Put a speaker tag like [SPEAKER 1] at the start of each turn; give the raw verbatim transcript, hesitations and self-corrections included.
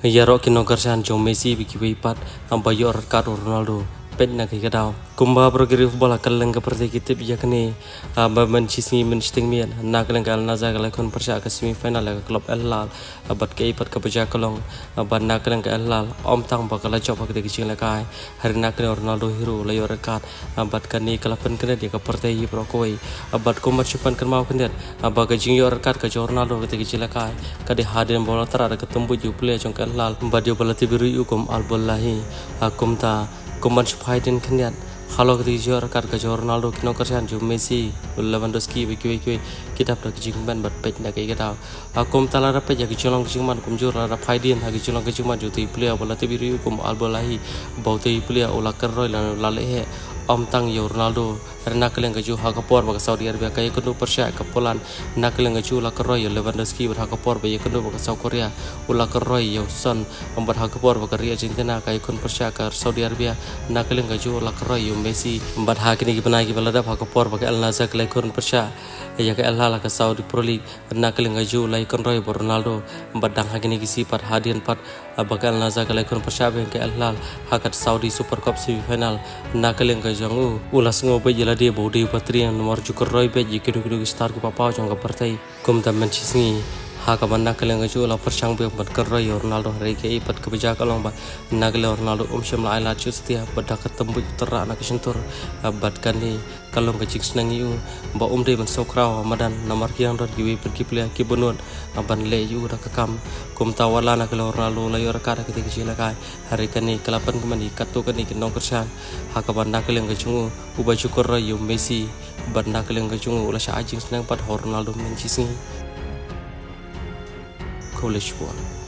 [SPEAKER 1] ya ro kino kersan jong Messi biki wipat amba yo rekat Ronaldo pen na kay kadaw kumba progresi bola kaleng seperti kita bijakne amba mencisni mensting mian na kaleng kal na jaga lekon persya ke semifinal ke klub Al Hilal abat ke ipat ke beja kolong abat na kaleng ke Al Hilal om tang bakal job ke kecil lekai hari na kaleng Ronaldo hero layo rekat abat kani kalapan kena dia ke partai prokoi abat kumat cupan kan mau kendet abat ke jing yo rekat ke Ronaldo ke kecil lekai kade hadir bola terada ketembu ju play jong ke Al Hilal badio bola tibiru hukum al bolahi akum ta kuman suphaiden kenyan halo ketika jor kar ke Ronaldo kino kerjaan ju Messi Lewandowski beki beki kitab dak jingban bat pet nak ke tau akum tala rape ja kicolong jingman kum jor ra phaiden ha kicolong jingman ju ti player bola ti biru kum albolahi baute player ola kerroi lan lale he om tang yo Ronaldo rena keleng ju ha kapor ba Saudi Arabia kay kundu persya ka Poland nakeleng ju la kerroi Lewandowski ba ha kapor ba kundu ba South Korea ula kerroi yo son om ba ha kapor ba Argentina kay kun persya ka Saudi Arabia nakeleng ju la kerroi yo Messi bat ha kini gimana gi balada ha kapor ba Al Nassr kay kun persya ya ka Al Hilal ka Saudi Pro League nakeleng ju la kun roi Ronaldo bat dang ha kini gi sifat hadian pat ba Al Nassr kay kun persya ba ka Al Hilal ha ka Saudi Super Cup semifinal nakeleng jangu ulas ngobe jela dia bodi patri yang nomor jukur roy be jikidu kidu star ki papa jong ka partai kum ta mencisni ha ka banna keleng ju la persang be bat kar roy Ronaldo hari ke ipat ke beja kalong ba nagle Ronaldo um syam la ala justia bada ketembu tera anak sentur bat kani kalong ke jik senangi u ba um de man sokraw madan nomor kiang dot giwi pergi plia ki bunun aban le yu da kakam kum ta wala nagle Ronaldo la yor ka da ke jila kai hari kani kelapan kemani katu kani kinong kersan ha ka banna keleng ke jungu uba jukur roy Messi banna keleng ke jungu la sha ajing senang pat Ronaldo mencisni College One.